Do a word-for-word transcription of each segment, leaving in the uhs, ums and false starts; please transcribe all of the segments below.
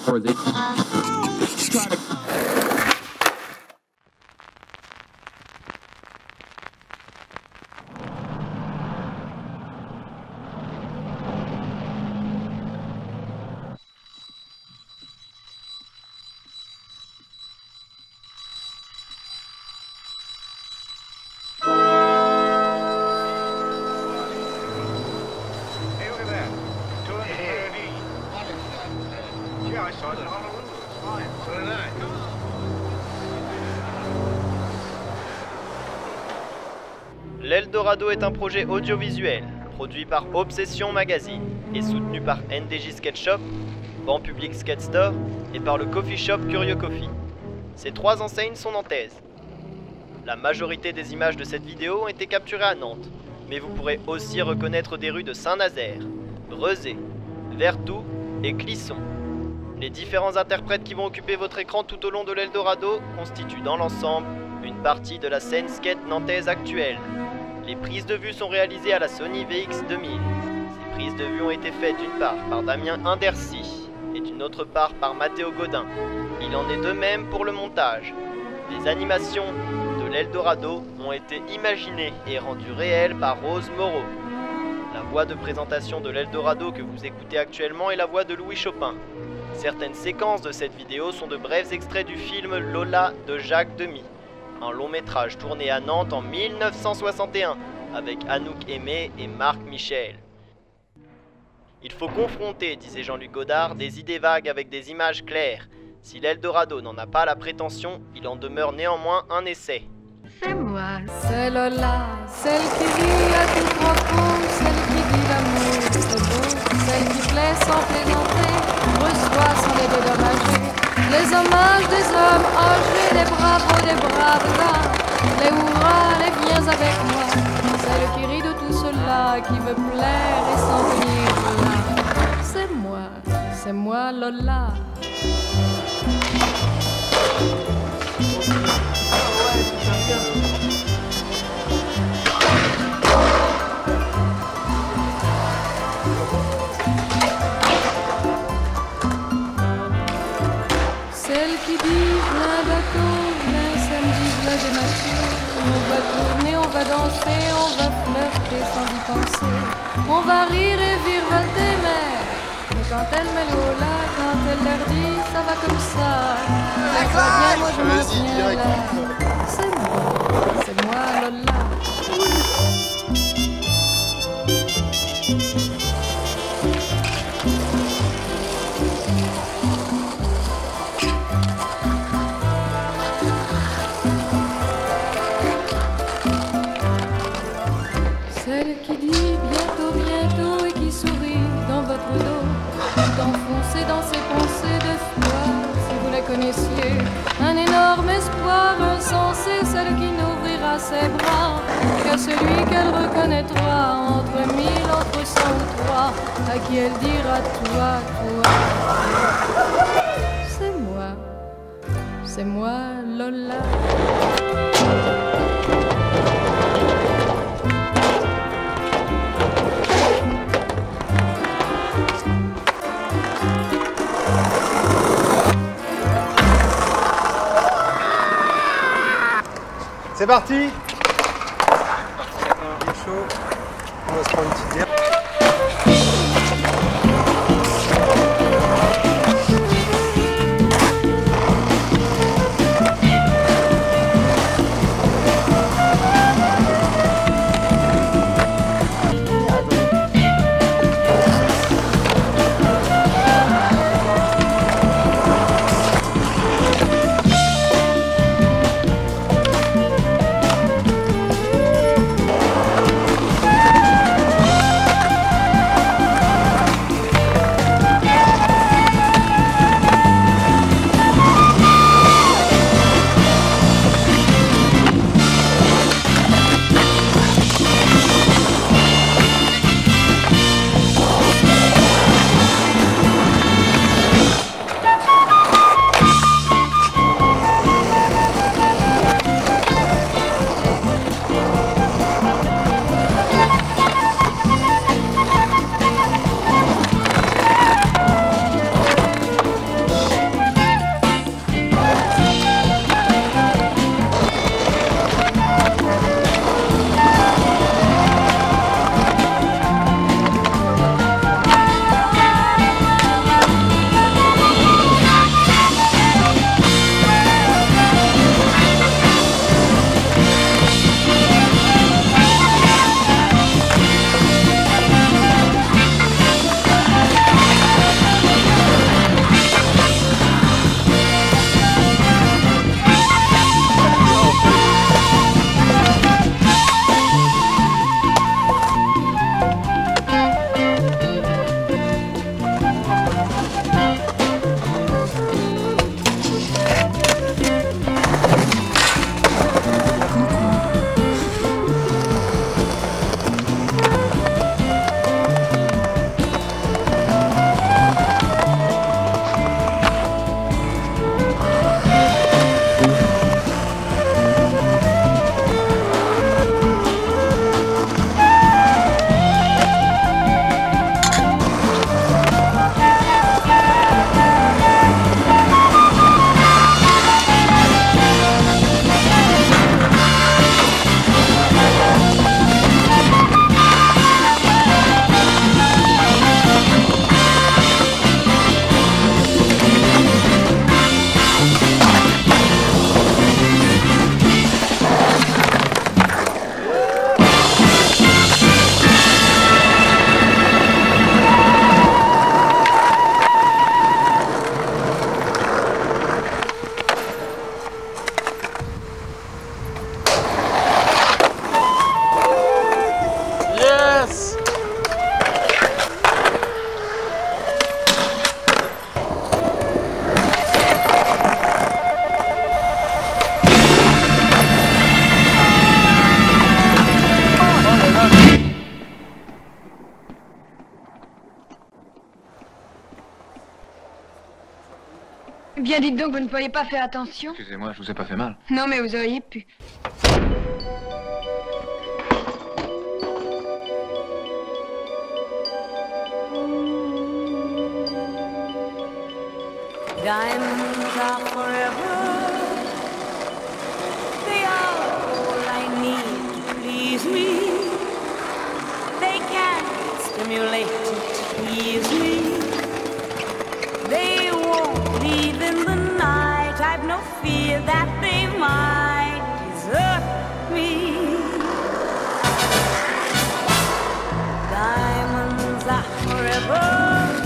L'Eldorado est un projet audiovisuel, produit par Ob'Session Magazine et soutenu par N D J Skate Shop, Banc Public Skate Store et par le coffee shop Curieux Coffee. Ces trois enseignes sont nantaises. La majorité des images de cette vidéo ont été capturées à Nantes, mais vous pourrez aussi reconnaître des rues de Saint-Nazaire, Rezé, Vertou et Clisson. Les différents interprètes qui vont occuper votre écran tout au long de l'Eldorado constituent dans l'ensemble une partie de la scène skate nantaise actuelle. Les prises de vue sont réalisées à la Sony V X deux mille. Ces prises de vue ont été faites d'une part par Damien Indercy et d'une autre part par Mathéo Godin. Il en est de même pour le montage. Les animations de l'Eldorado ont été imaginées et rendues réelles par Rose Moreau. La voix de présentation de l'Eldorado que vous écoutez actuellement est la voix de Louis Chopin. Certaines séquences de cette vidéo sont de brefs extraits du film Lola de Jacques Demy, un long métrage tourné à Nantes en mille neuf cent soixante et un avec Anouk Aimé et Marc Michel. Il faut confronter, disait Jean-Luc Godard, des idées vagues avec des images claires. Si l'Eldorado n'en a pas la prétention, il en demeure néanmoins un essai. C'est moi, c'est Lola, celle qui rit à tout propos, celle qui dit l'amour c'est beau, celle qui plaît sans plaisanter, reçoit sans les dédommager, les hommages des hommes âgés, les bravos des braves dames, les hurrahs, les viens avec moi, celle qui rit de tout cela, qui veut plaire et s'en venir là. C'est moi, c'est moi Lola. Celle qui dit plein bateau, plein samedi, plein de nature. On va tourner, on va danser, on va flirter sans y penser. On va rire et virevolter, mais, mais quand elle met l'eau là, quand elle leur dit, ça va comme ça. Ça va bien, moi je m'en tiens là. C'est moi, c'est moi Lola. Celle qui dit bientôt, bientôt et qui sourit dans votre dos, tout enfoncé dans ses pensées de foi, si vous la connaissiez. Un énorme espoir insensé, celle qui n'ouvrira ses bras qu'à celui qu'elle reconnaîtra entre mille, entre cent ou trois, à qui elle dira toi, toi. C'est moi, c'est moi Lola. C'est parti. Il est chaud. On va se prendre une petite bière. Eh bien, dites donc, vous ne pourriez pas faire attention? Excusez-moi, je vous ai pas fait mal. Non, mais vous auriez pu. Diamonds are forever. They are all I need to please me. They can stimulate and tease me. They won't leave in the night. I've no fear that they might desert me. Diamonds are forever.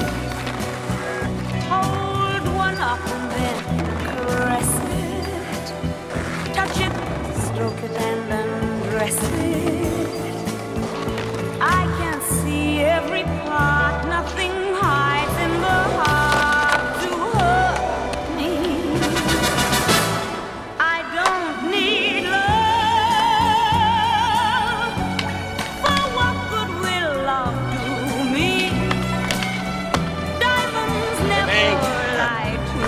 Up and then caress it, touch it, stroke it and undress it. I can see every part, nothing hides in the heart to hurt me. I don't need love, for what good will love do me? Diamonds never lie.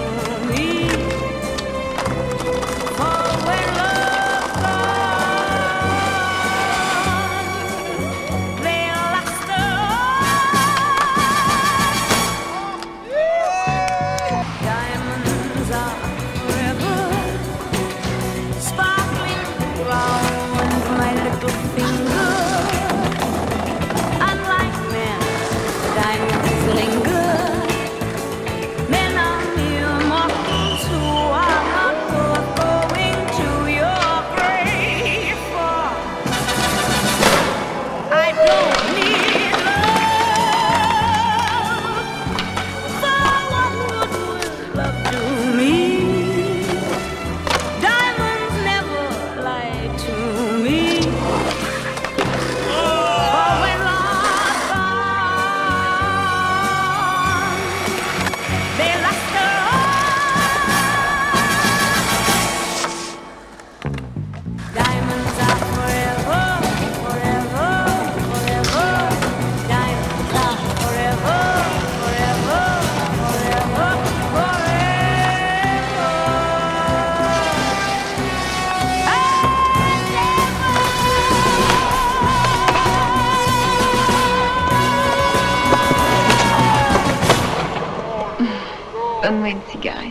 Donne-moi une cigarette.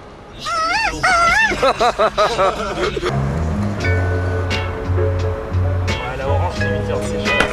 Ouais, la orange, c'est huit heures, c'est cher.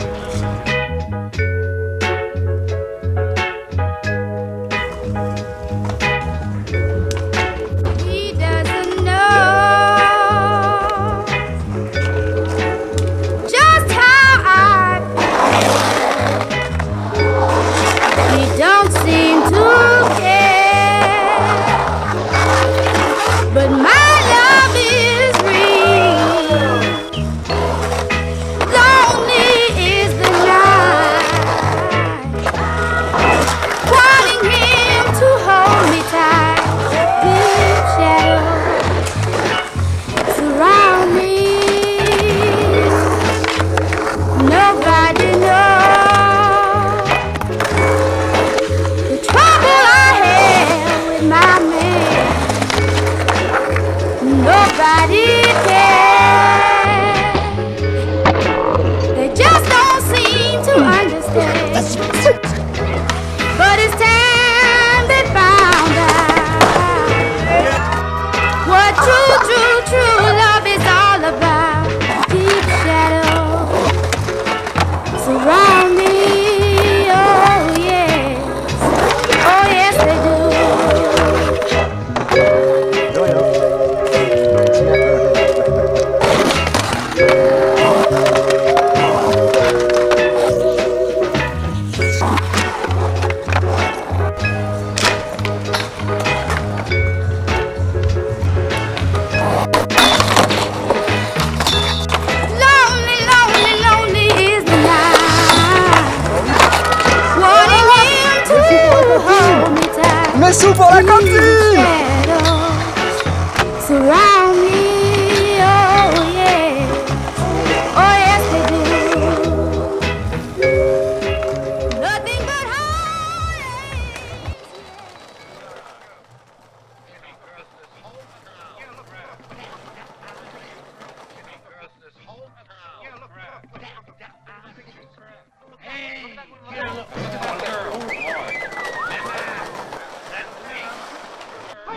Mes sous pour la cantine!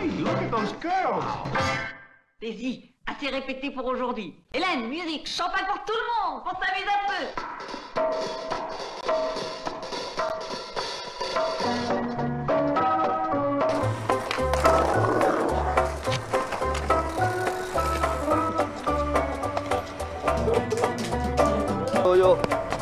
look at those girls. Vas-y, assez répété pour aujourd'hui. Hélène, musique, champagne pour tout le monde, qu'on s'amuse un peu. Oh yo.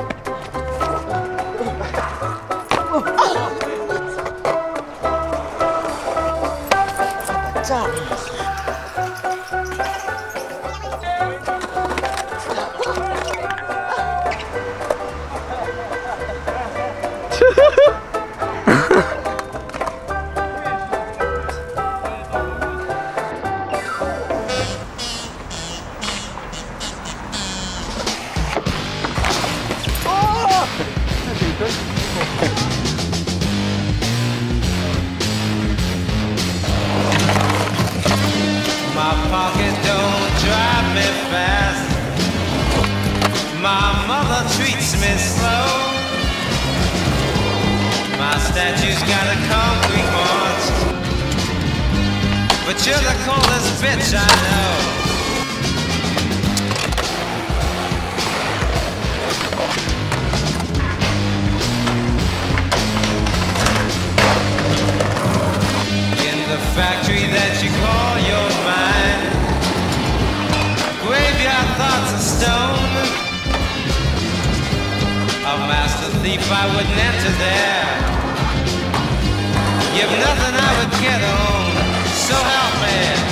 My pocket don't drive me fast. My mother treats me slow. My statue's got a concrete heart. But you're the coldest bitch I know. Factory that you call your mind, graveyard thoughts of stone. A master thief, I wouldn't enter there. You've nothing I would get on, so help me.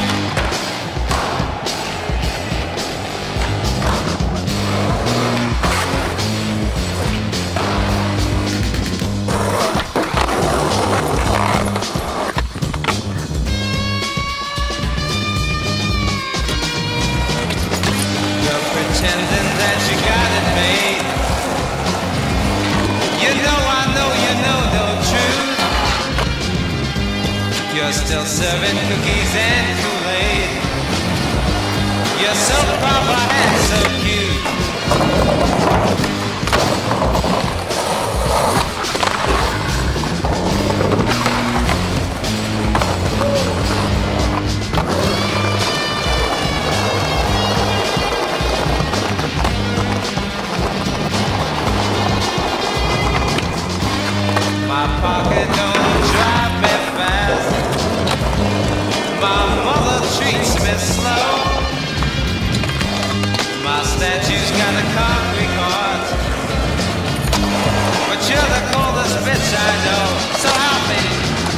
Pretending that you got it made. You know I know you know the truth. You're still serving cookies and Kool-Aid. You're so proper and so cute. My pocket don't drive me fast. My mother treats me slow. My statue's got a concrete heart. But you're the coldest bitch I know, so help me.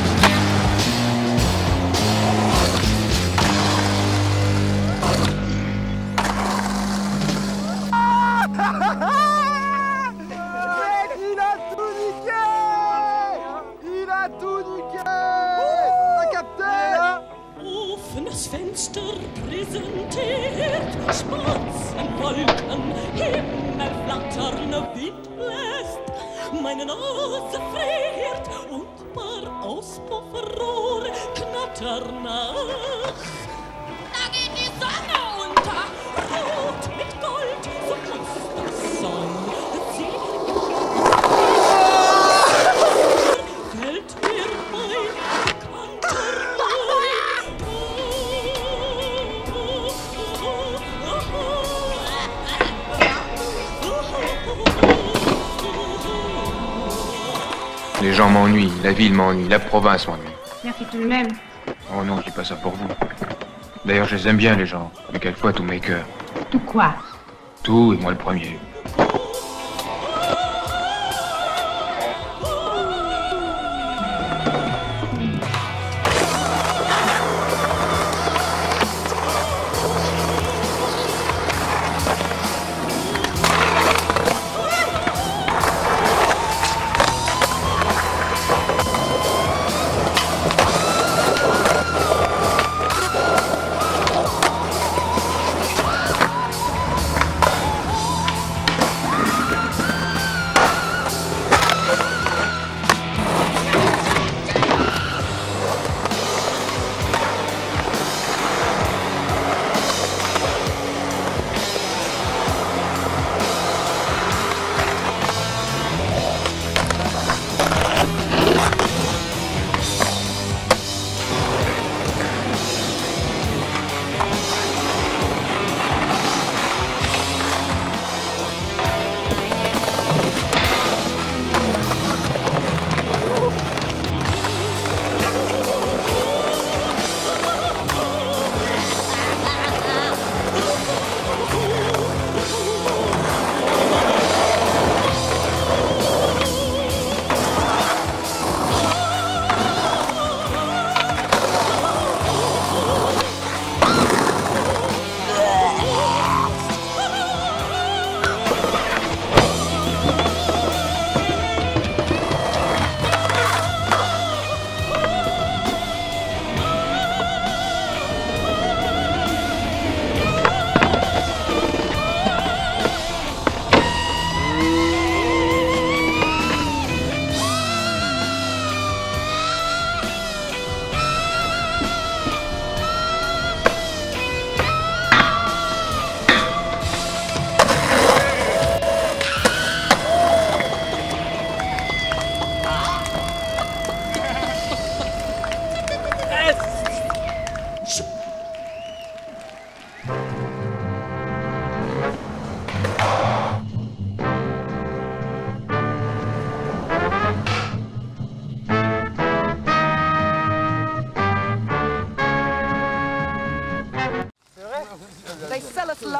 Il a tout niqué! Il a tout niqué! T'as capté? Offenes Fenster präsentiert schwarzen Wolken, Himmelflattern Wind bläst, meine Nase friert und paar Auspuffrohre knattern nach. Da geht die Sonne unter, rot mit Gold, so muss das sein. Fällt mir mein bekannter ein. Les gens m'ennuient, la ville m'ennuie, la province m'ennuie. Merci tout de même. Oh non, je dis pas ça pour vous. D'ailleurs, je les aime bien, les gens. Mais quelquefois, tous mes cœurs. Tout quoi? Tout, et moi le premier.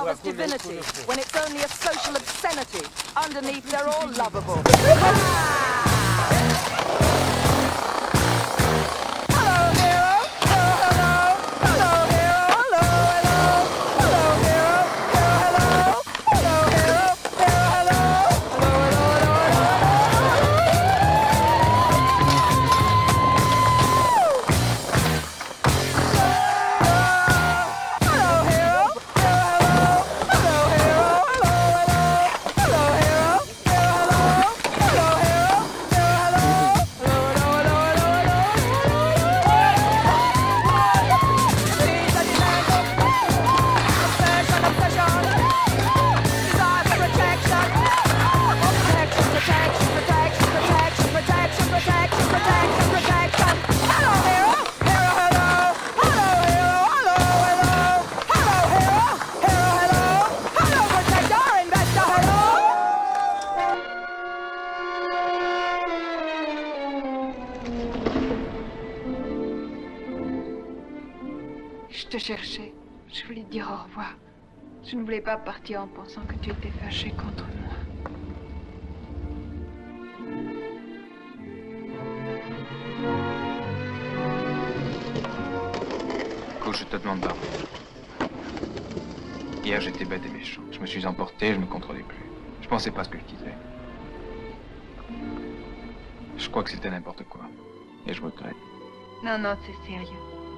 other's divinity, when it's only a social obscenity. Underneath, they're all lovable. Je te cherchais. Je voulais te dire au revoir. Je ne voulais pas partir en pensant que tu étais fâché contre moi. Écoute, je te demande pardon. Hier, j'étais bête et méchant. Je me suis emporté, je me contrôlais plus. Je pensais pas ce que je disais. Je crois que c'était n'importe quoi. Et je regrette. Non, non, c'est sérieux.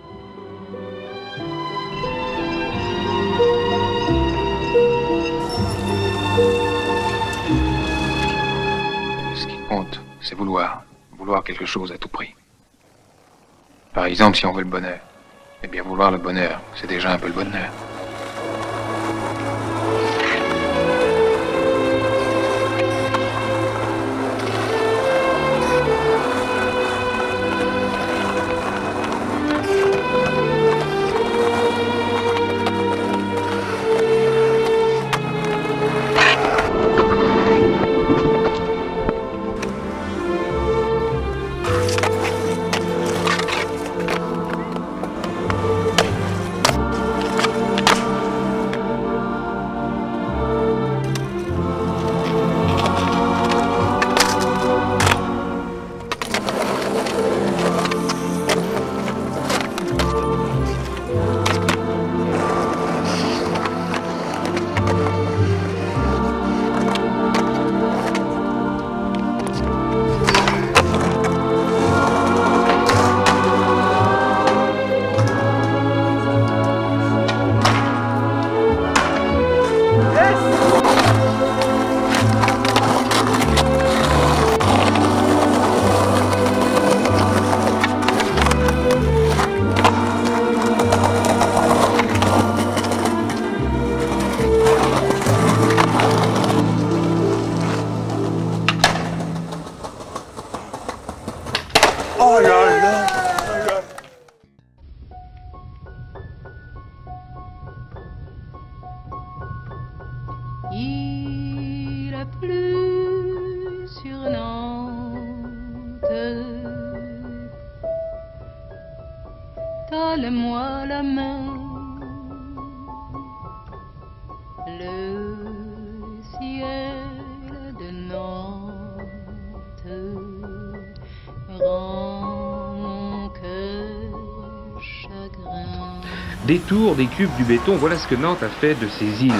Ce qui compte, c'est vouloir. Vouloir quelque chose à tout prix. Par exemple, si on veut le bonheur, eh bien vouloir le bonheur, c'est déjà un peu le bonheur. Il a plu sur Nantes. Donne-moi la main. Le ciel de Nantes rend mon cœur chagrin. Détour des cubes du béton, voilà ce que Nantes a fait de ces îles.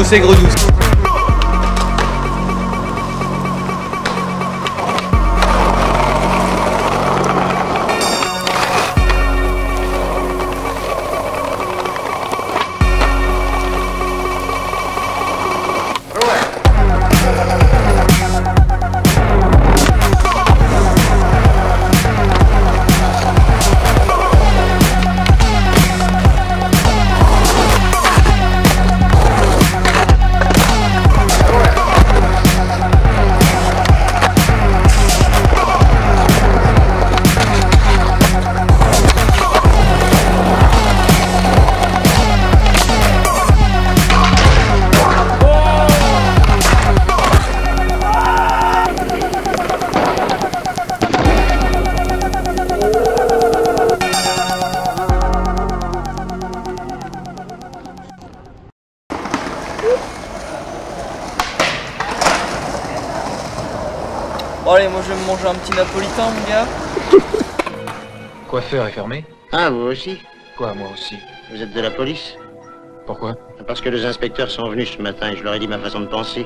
chaussée grenouille. Bon allez, moi je vais me manger un petit napolitain mon gars. Coiffeur est fermé? Ah, vous aussi? Quoi, moi aussi? Vous êtes de la police? Pourquoi? Parce que les inspecteurs sont venus ce matin et je leur ai dit ma façon de penser.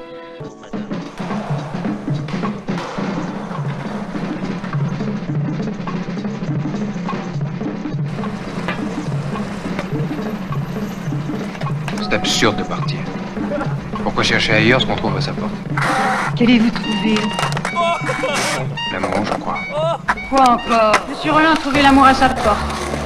C'est absurde de partir. Pourquoi chercher ailleurs ce qu'on trouve à sa porte? Qu'allez-vous trouver? L'amour, je crois. Quoi encore? Monsieur Rollin a trouvé l'amour à sa porte.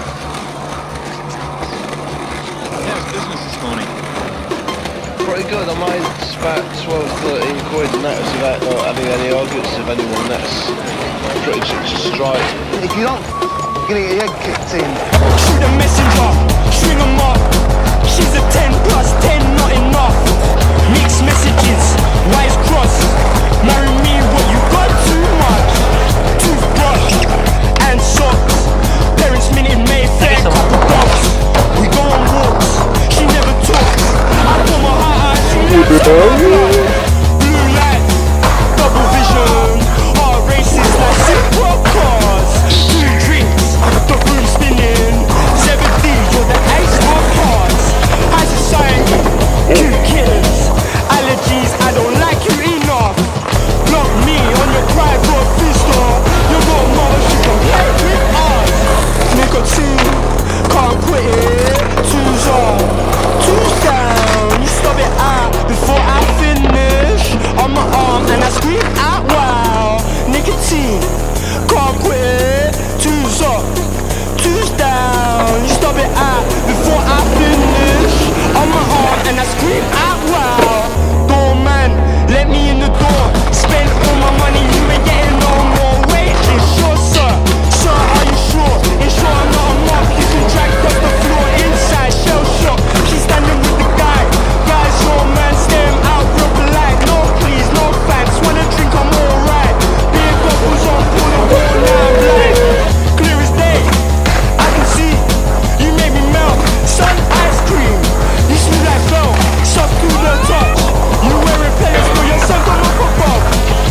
Pretty good. I made about twelve, thirteen quid, and that was without not having any arguments with anyone. That's pretty much a strike. If you don't, you're gonna get your head kicked in. Shoot a messenger, string 'em up. She's a ten plus ten, not enough. Mixed messages, wise cross. Marry me, what you got too much. Toothbrush and socks. Parents minute Mayfair, couple dogs. We go on walks, she never talks. I put my heart out, she never talks. Blue light, double vision. Heart races like super cars. Two drinks, the room spinning. Seventeen, you're the ace of hearts. High society, two killers. Allergies, I don't like you enough. Block me on your private pistol. You got mother, she can play with us. Nicotine, can't quit it. Two's on, two's down. You stop it out before I finish. On my arm and I scream out wow. Nicotine, can't quit it. Two's up, two's down. You stop it out before I finish. On my arm and I scream out wow. Doorman, let me in the door. Spend all my money, you ain't getting no more. Wait, it's sure, sir. Sir, are you sure? It's sure I'm not a mob. You can drag off the floor inside. Shell shock. She's standing with the guy. Guys, your man, stare him out real polite. No, please, no thanks. Wanna drink, I'm alright. Beer goggles on, pull the wall now. Like, clear as day. I can see you made me melt. Sun ice cream. You smell like felt. Soft to the touch. You wearing pants for your son gonna pop up.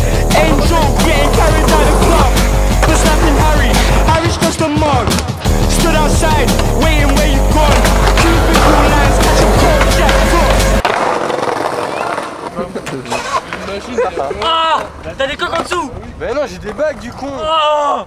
Angel getting carried out the club. For slapping Harry. Harry's just a mug. Stood outside, waiting where you gone. Cubicle lines, catch a cold jack cross. Ah, t'as des coques en dessous. Ben non, j'ai des bagues du con. Oh.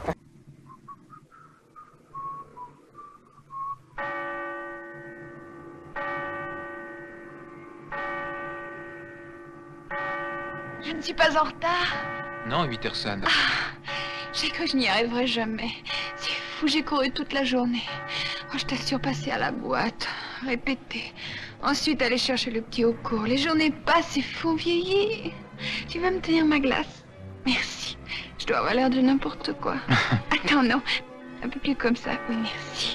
Je ne suis pas en retard. Non, huit heures sonne. J'ai cru que je n'y arriverais jamais. C'est fou, j'ai couru toute la journée. Oh, je t'assure, passer à la boîte, répéter. Ensuite, aller chercher le petit au cours. Les journées passent, c'est fou, vieillir. Tu vas me tenir ma glace? Merci. Je dois avoir l'air de n'importe quoi. Attends, non. Un peu plus comme ça. Oui, merci.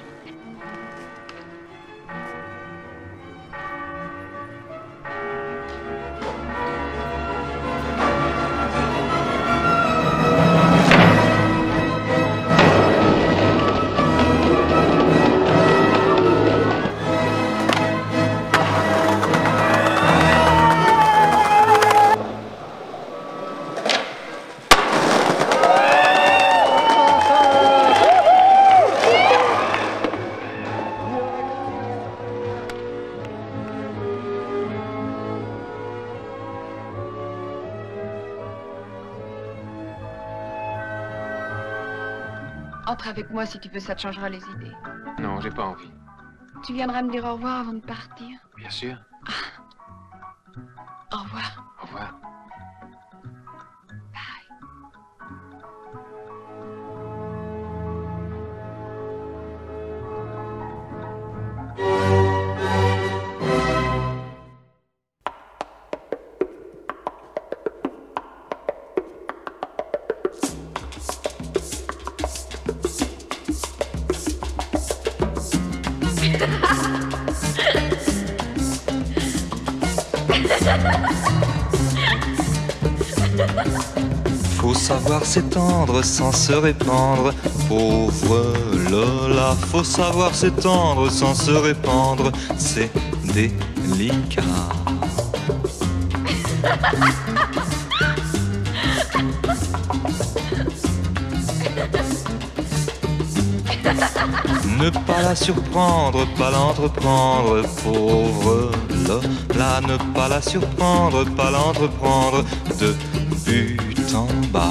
Entre avec moi si tu veux, ça te changera les idées. Non, j'ai pas envie. Tu viendras me dire au revoir avant de partir. Bien sûr. Au revoir. Au revoir. Faut savoir s'étendre sans se répandre, pauvre Lola. Faut savoir s'étendre sans se répandre, c'est délicat. Ne pas la surprendre, pas l'entreprendre, pauvre Lola. Ne pas la surprendre, pas l'entreprendre, de but en bas.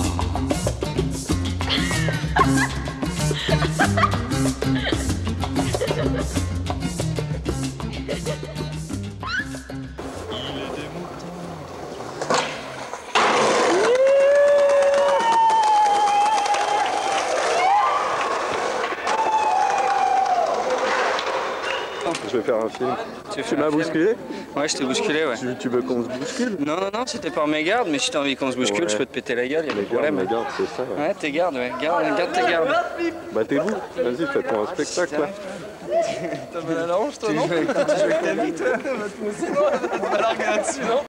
Je vais faire un film. Tu, tu m'as bousculé? Ouais, je t'ai bousculé, ouais. Tu, tu veux qu'on se bouscule? Non, non, non, c'était par mes gardes, mais si t'as envie qu'on se bouscule, ouais. Je peux te péter la gueule, y'a pas de problème. Mes gardes, c'est ça. Ouais, ouais tes gardes, ouais. Garde, garde tes gardes. Bah t'es vous, vas-y, fais-toi un spectacle, quoi. T'as mal à la hanche, toi, non? Tu joues avec ta vie, toi? Moi aussi, non? On va larguer là-dessus, non?